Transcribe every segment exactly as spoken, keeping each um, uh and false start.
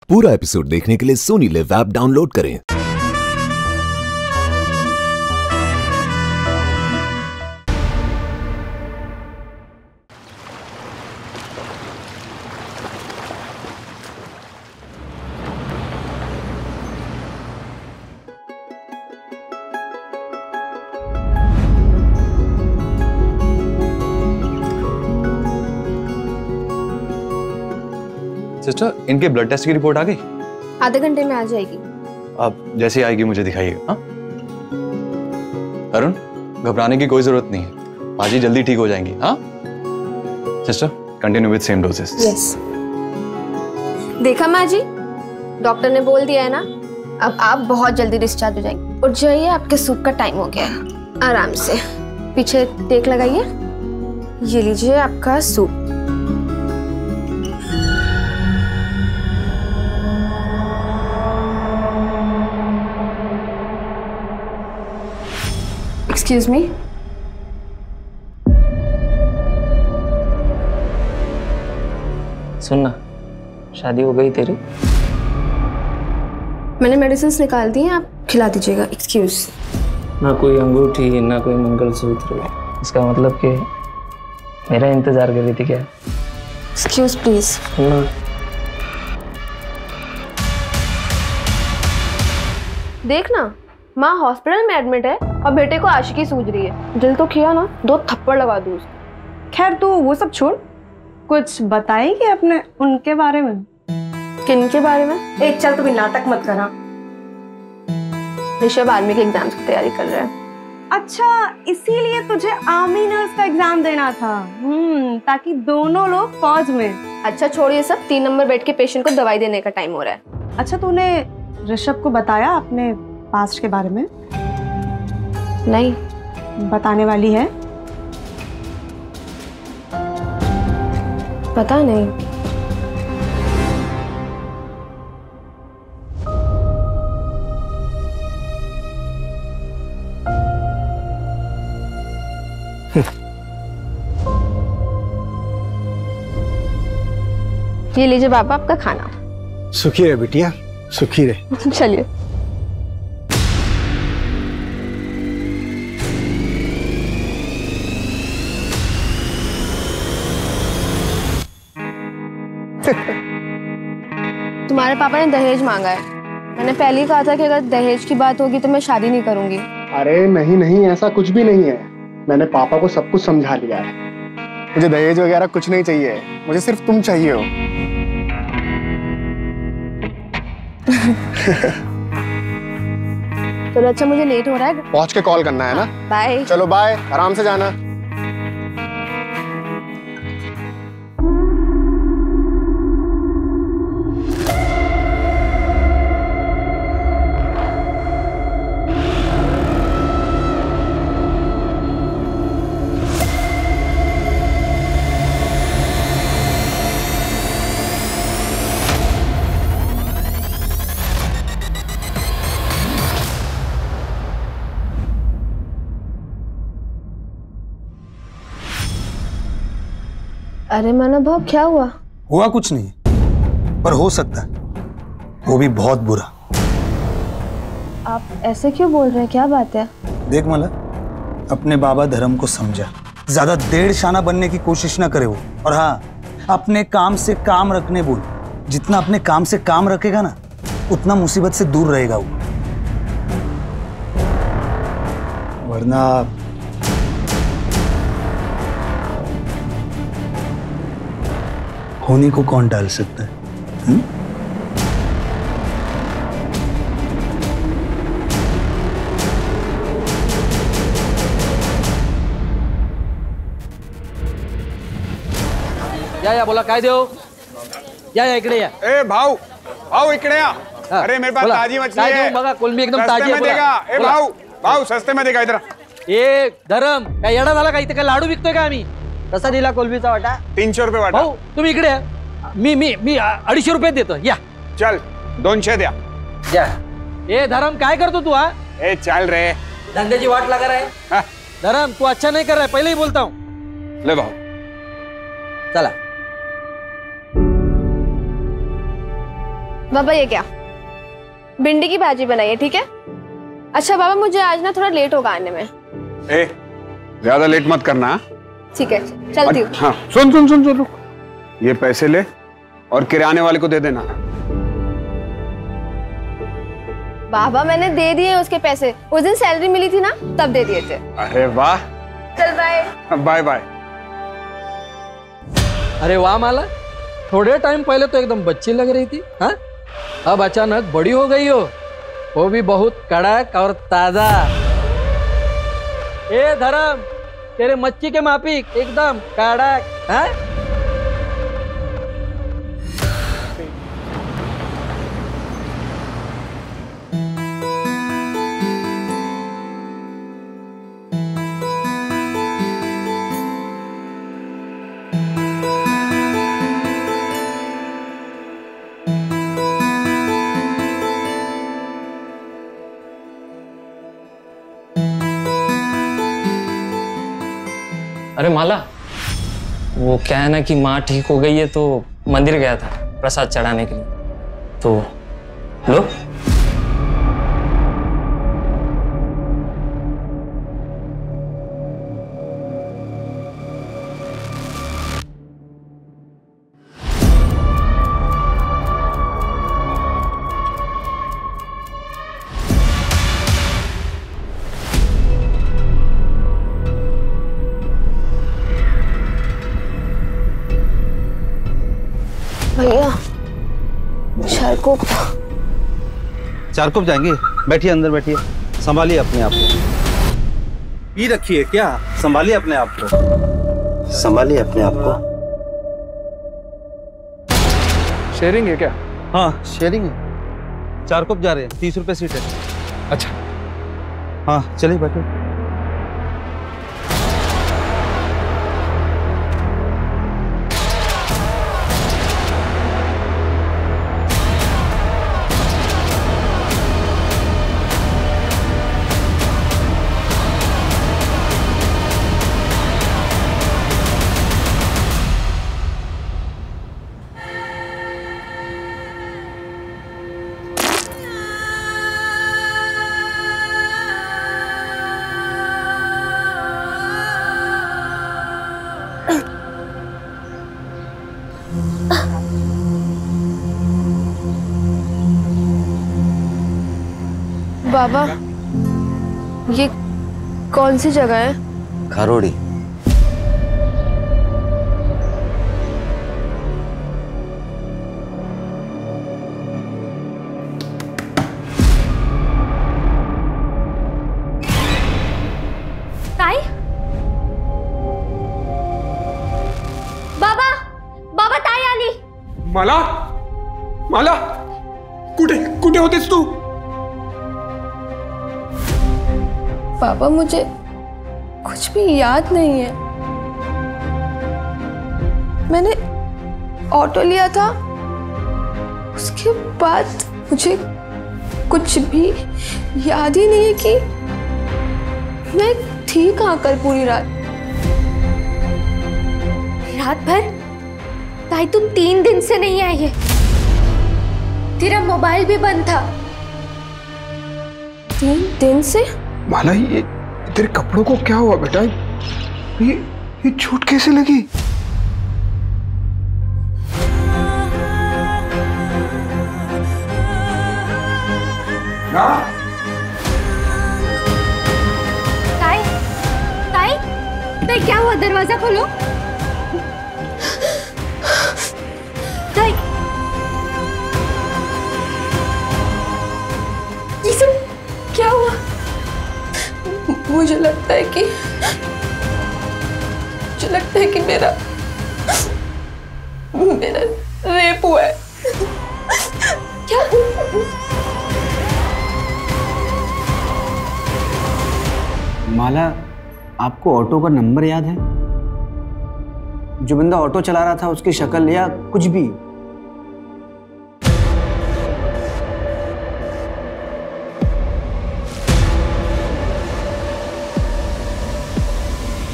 पूरा एपिसोड देखने के लिए सोनी लिव ऐप डाउनलोड करें। सिस्टर, इनके ब्लड टेस्ट की रिपोर्ट आ गई? आधे घंटे में आ जाएगी। अब जैसे आएगी मुझे दिखाइएगा। हाँ अरुण, घबराने की कोई जरूरत नहीं है, बाजी जल्दी ठीक हो जाएंगी। हाँ sister, continue with same doses. Yes. देखा माँ जी, डॉक्टर ने बोल दिया है ना, अब आप बहुत जल्दी डिस्चार्ज हो जाएंगे। उठ जाइए, आपके सूप का टाइम हो गया है। आराम से पीछे टेक लगाइए। ये लीजिए आपका सूप। Excuse me? सुनना, शादी हो गई तेरी? मैंने मेडिसिन निकाल दी हैं, आप खिला दीजिएगा। एक्सक्यूज। ना कोई अंगूठी, ना कोई मंगलसूत्र, इसका मतलब कि मेरा इंतजार कर रही थी क्या? Excuse please. ना देखना, माँ हॉस्पिटल में एडमिट है और बेटे को आशिकी सूझ रही है। दिल तो किया ना, दो थप्पड़ लगा दूँ उसको। खैर तू वो सब छोड़, कुछ बताएगी अपने उनके बारे में? किन के बारे में? एक चल, तू भी नाटक मत करा। ऋषभ आर्मी के एग्जाम्स की तैयारी कर रहा है। अच्छा, इसीलिए तुझे आर्मी नर्स का एग्जाम देना था? हम्म, ताकि दोनों लोग फौज में। अच्छा छोड़िए सब, तीन नंबर बेड के पेशेंट को दवाई देने का टाइम हो रहा है। अच्छा, तूने ऋषभ को बताया अपने पास्ट के बारे में? नहीं। बताने वाली है? पता नहीं। ये लीजिए पापा आपका खाना। सुखी रहे बिटिया, सुखी रहे। चलिए। तुम्हारे पापा ने दहेज मांगा है। मैंने पहले ही कहा था कि अगर दहेज की बात होगी तो मैं शादी नहीं करूंगी। अरे नहीं नहीं, ऐसा कुछ भी नहीं है। मैंने पापा को सब कुछ समझा लिया है। मुझे दहेज वगैरह कुछ नहीं चाहिए, मुझे सिर्फ तुम चाहिए हो। चलो अच्छा, मुझे लेट हो रहा है। पहुंच के कॉल करना है ना? बाय। चलो बाय, आराम से जाना। अरे माना भाव, क्या हुआ? हुआ कुछ नहीं, पर हो सकता है, वो भी बहुत बुरा। आप ऐसे क्यों बोल रहे हैं, क्या बात है? देख मला, अपने बाबा धर्म को समझा, ज्यादा डेढ़ शाना बनने की कोशिश ना करे वो। और हाँ, अपने काम से काम रखने बोल। जितना अपने काम से काम रखेगा ना, उतना मुसीबत से दूर रहेगा वो। वरना होने को कौन डाल सकता है? हुँ? या या बोला काय देऊ? या या इकडे या। ए भाऊ, भाऊ इकडे या। अरे मेरे पास ताजी मछली है। बघा, कोलंबी एकदम ताजी आहे। देगा। ए भाऊ, भाऊ सस्ते में देगा इधर। ए धरम, काय येडा झाला का? इथे काय लाडू विकतोय का आम्ही? कसा दिला कोलंबीचा वाटा? तीनशे रुपये वाटा। भाऊ तुम्ही इकडे या। मी मी मी अडीचशे रुपये देतो। या चल, दोनशे द्या। या। ए धरम, काय करतो तू? हा ए चल रे, धंद्याची वाट लगा रहा है। धरम, तू अच्छा नहीं कर रहा है, पहले ही बोलता हूँ। ले भाऊ, चला। बाबा ये क्या? भिंडी की भाजी बनाई है, ठीक है? अच्छा बाबा, मुझे आज ना थोड़ा लेट होगा आने में। ए, ज्यादा लेट मत करना। ठीक है, चलती हूँ। हाँ, सुन सुन सुन सुन रुक। ये पैसे ले और किराने वाले को दे देना। बाबा मैंने दे दिए उसके पैसे, उस दिन सैलरी मिली थी ना, तब दे दिए थे। अरे वाह। चल बाय। Bye bye. अरे वाह माला, थोड़े टाइम पहले तो एकदम बच्ची लग रही थी, हाँ? अब अचानक बड़ी हो गई हो, वो भी बहुत कड़क और ताजा। ए धर्म, तेरे मच्छी के माफिक एकदम कड़क, हाँ? अरे माला, वो क्या है ना कि माँ ठीक हो गई है तो मंदिर गया था प्रसाद चढ़ाने के लिए, तो लो। भैया चारकोप। चारकोप जाएंगे? बैठिए, अंदर बैठिए, संभालिए अपने आप को। पी रखिए क्या? संभालिए अपने आप को, संभालिए अपने आप को। शेयरिंग है क्या? हाँ शेयरिंग है। चारकोप जा रहे हैं, तीस रुपए सीट है। अच्छा हाँ चलिए बैठिए। बाबा ये कौन सी जगह है? खारोड़ी। ताई? बाबा, बाबा ताई आली। माला, माला, कुठे कुठे होतेस तू? पापा मुझे कुछ भी याद नहीं है। मैंने ऑटो लिया था, उसके बाद मुझे कुछ भी याद ही नहीं है कि मैं थी कहाँ कल पूरी रात। रात भर? ताई तुम तीन दिन से नहीं आई है, तेरा मोबाइल भी बंद था। तीन दिन से? माला ये तेरे कपड़ों को क्या हुआ बेटा? ये ये चोट कैसे लगी? ना? ताई, ताई, ताई क्या हुआ? दरवाजा खोलो। ताई, ये सब क्या हुआ? मुझे लगता है कि मुझे लगता है कि मेरा मेरा रेप हुआ है। क्या? माला, आपको ऑटो का नंबर याद है? जो बंदा ऑटो चला रहा था उसकी शक्ल या कुछ भी?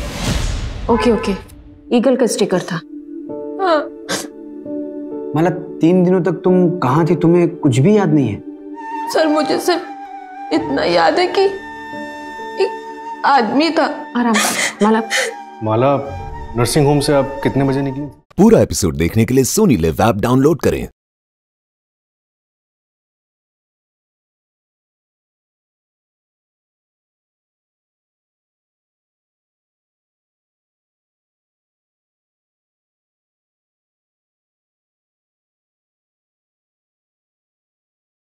ओके ओके, ईगल का स्टिकर था। हाँ। मतलब तीन दिनों तक तुम कहाँ थी, तुम्हें कुछ भी याद नहीं है? सर मुझे सिर्फ इतना याद है कि एक आदमी था। आराम से। माला माला नर्सिंग होम से आप कितने बजे निकली? पूरा एपिसोड देखने के लिए सोनी लिव ऐप डाउनलोड करें।